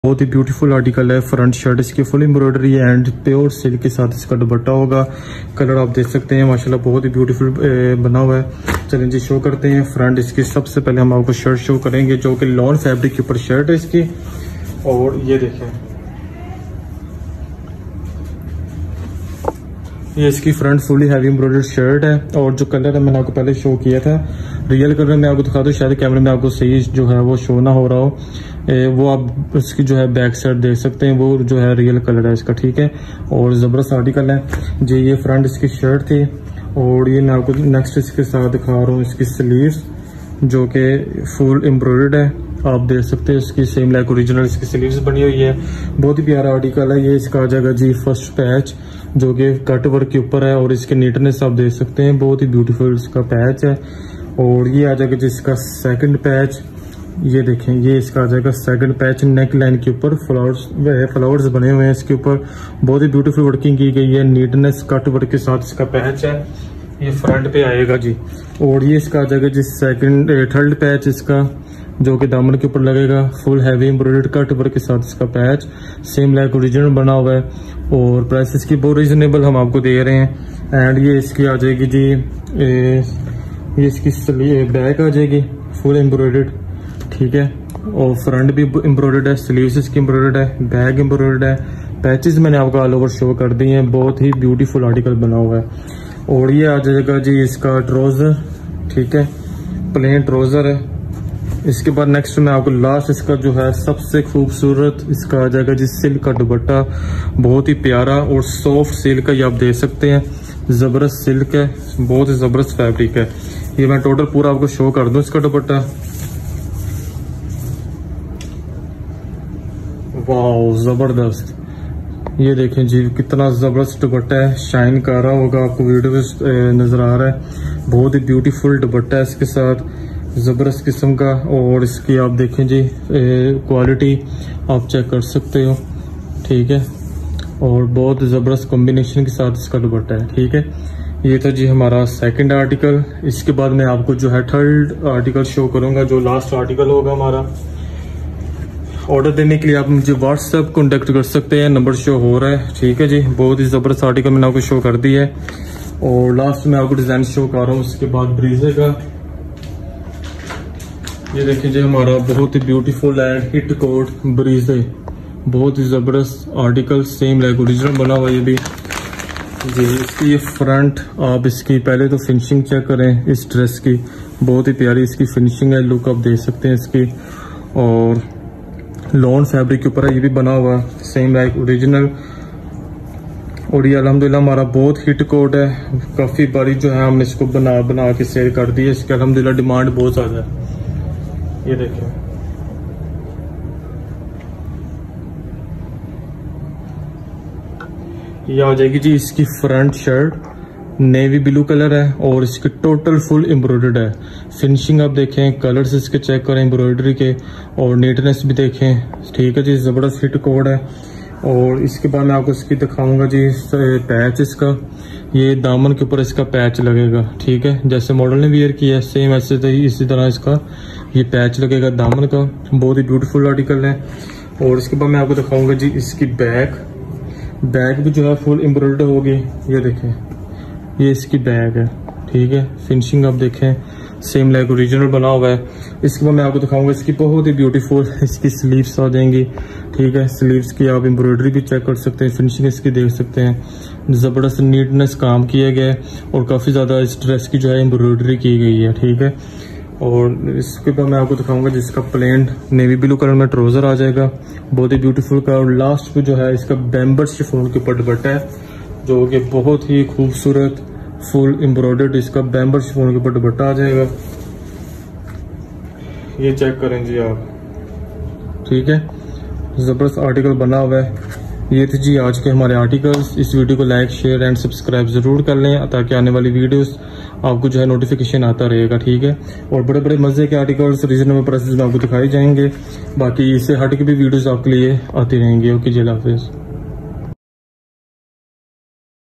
बहुत ही beautiful article है। फ्रंट शर्ट इसकी full embroidery and pure silk के साथ इसका दुपट्टा होगा। कलर आप देख सकते हैं माशाल्लाह बहुत ही ब्यूटीफुल बना हुआ है। चलें जी शो करते हैं फ्रंट इसकी। सबसे पहले हम आपको शर्ट शो करेंगे जो कि लॉन फैब्रिक के ऊपर शर्ट है इसकी। और ये देखें, ये इसकी front fully heavy embroidered shirt है। और जो कलर है मैंने आपको पहले शो किया था, रियल कलर में आपको दिखा दो, शायद कैमरे में आपको सही जो है वो शो ना हो रहा हो। वो आप इसकी जो है बैक साइड देख सकते हैं, वो जो है रियल कलर है इसका, ठीक है। और जबरदस्त आर्टिकल है जी। ये फ्रंट इसकी शर्ट थी। और ये मैं आपको नेक्स्ट इसके साथ दिखा रहा हूँ इसकी स्लीव्स जो कि फुल एम्ब्रॉयडर्ड है। आप देख सकते हैं इसकी सेम लाइक ओरिजिनल इसकी स्लीव्स बनी हुई है। बहुत ही प्यारा आर्टिकल है। ये इसका आ जाएगा जी फर्स्ट पैच जो कि कट वर्क के ऊपर है। और इसके नीटनेस आप देख सकते हैं, बहुत ही ब्यूटीफुल इसका पैच है। और ये आ जाएगा जिसका सेकंड पैच, ये देखें, ये इसका आ जाएगा सेकंड पैच नेक लाइन के ऊपर। फ्लावर्स बने हुए हैं इसके ऊपर, बहुत ही ब्यूटीफुल वर्किंग की गई है। नीटनेस कट वर्क के साथ इसका पैच है। ये फ्रंट पे आएगा जी। और ये इसका आ जाएगा जी थर्ड पैच इसका जो कि दामन के ऊपर लगेगा। Full heavy embroidered cut work के साथ इसका पैच सेम लाइक ओरिजिनल बना हुआ है। और प्राइस इसकी बहुत रीजनेबल हम आपको दे रहे हैं। एंड ये इसकी आ जाएगी जी, ये इसकी बैक आ जाएगी फुल एम्ब्रॉयडर्ड, ठीक है। और फ्रंट भी एम्ब्रॉयडर्ड है, स्लीव्स इसकी एम्ब्रॉयडर्ड है, बैक एम्ब्रॉयडर्ड है। पैचेस मैंने आपको ऑल ओवर शो कर दिए हैं। बहुत ही ब्यूटीफुल आर्टिकल बना हुआ है। और ये आ जाएगा जी इसका ट्राउजर, ठीक है, प्लेन ट्राउजर है। इसके बाद नेक्स्ट में आपको लास्ट इसका जो है सबसे खूबसूरत इसका आ जाएगा जी सिल्क का दुपट्टा। बहुत ही प्यारा और सॉफ्ट सिल्क है, ये आप देख सकते हैं। जबरदस्त सिल्क है, बहुत ही जबरदस्त फैब्रिक है। ये मैं टोटल पूरा आपको शो कर दूं इसका दुपट्टा। वाह जबरदस्त, ये देखें जी कितना जबरदस्त दुपट्टा है। शाइन कर रहा होगा आपको, वीडियो में नजर आ रहा है। बहुत ही ब्यूटीफुल दुपट्टा है इसके साथ, जबरदस्त किस्म का। और इसकी आप देखें जी क्वालिटी आप चेक कर सकते हो, ठीक है। और बहुत जबरदस्त कॉम्बिनेशन के साथ इसका दुपट्टा है, ठीक है। ये था जी हमारा सेकंड आर्टिकल। इसके बाद मैं आपको जो है थर्ड आर्टिकल शो करूंगा जो लास्ट आर्टिकल होगा हमारा। ऑर्डर देने के लिए आप मुझे व्हाट्सएप कॉन्टेक्ट कर सकते हैं, नंबर शो हो रहा है, ठीक है जी। बहुत ही जबरदस्त आर्टिकल मैंने आपको शो कर दी है। और लास्ट में आपको डिजाइन शो कर रहा हूँ। उसके बाद ब्रीजे का ये देखिए जी हमारा बहुत ही ब्यूटीफुल एंड हिट कोट ब्रीजे, बहुत ही जबरदस्त आर्टिकल सेम लाइक ओरिजिनल बना हुआ ये भी जी। इसकी ये फ्रंट आप इसकी पहले तो फिनिशिंग चेक करें इस ड्रेस की, बहुत ही प्यारी इसकी फिनिशिंग है। लुक आप देख सकते हैं इसकी। और लॉन फैब्रिक के ऊपर है, ये भी बना हुआ सेम लाइक ओरिजिनल। और ये अल्हम्दुलिल्लाह हमारा बहुत हिट कोट है। काफी बारी जो है हमने इसको बना के सेल कर दी है। इसकी अल्हम्दुलिल्लाह डिमांड बहुत ज्यादा है। ये देखिए, ये आ जाएगी जी इसकी front shirt, navy blue colour है। और इसके टोटल फुल एम्ब्रॉयडर्ड है। फिनिशिंग आप देखें, कलर्स इसके चेक करें एम्ब्रॉयडरी के, और नीटनेस भी देखें, ठीक है जी। जबरदस्त हिट कोड है। और इसके बाद मैं आपको इसकी दिखाऊंगा जी पैच इसका। ये दामन के ऊपर इसका पैच लगेगा, ठीक है। जैसे मॉडल ने वियर किया है सेम ऐसे इसी तरह इसका ये पैच लगेगा दामन का। बहुत ही ब्यूटीफुल आर्टिकल है। और इसके बाद मैं आपको दिखाऊंगा जी इसकी बैक भी जो है फुल एम्ब्रॉयडर्ड होगी। ये देखें, ये इसकी बैग है, ठीक है। फिनिशिंग आप देखें सेम लाइक ओरिजिनल बना हुआ है। इसके बाद मैं आपको दिखाऊंगा इसकी बहुत ही ब्यूटीफुल इसकी स्लीव्स आ जाएंगी, ठीक है। स्लीव्स की आप एम्ब्रॉयडरी भी चेक कर सकते हैं, फिनिशिंग इसकी देख सकते हैं। जबरदस्त नीटनेस काम किया गया है। और काफी ज्यादा इस ड्रेस की जो है एम्ब्रॉयडरी की गई है, ठीक है। और इसके बाद मैं आपको दिखाऊंगा जिसका प्लेन नेवी ब्लू कलर में ट्राउजर आ जाएगा, बहुत ही ब्यूटीफुल का। और लास्ट पे जो है इसका बैम्बर शिफॉन के ऊपर दुपट्टा है जो कि बहुत ही खूबसूरत फुल एम्ब्रॉयडर्ड इसका बैम्बर शिफॉन के ऊपर दुपट्टा आ जाएगा। ये चेक करें जी आप, ठीक है। जबरदस्त आर्टिकल बना हुआ है। ये थे जी आज के हमारे आर्टिकल्स। इस वीडियो को लाइक शेयर एंड सब्सक्राइब जरूर कर लें ताकि आने वाली वीडियोस आपको जो है नोटिफिकेशन आता रहेगा, ठीक है। और बड़े बड़े मजे के आर्टिकल्स रीजनेबल प्राइसेस में आपको दिखाए जाएंगे। बाकी इससे हट के भी वीडियोस आपके लिए आती रहेंगी। ओके जी, अल्लाह हाफिज।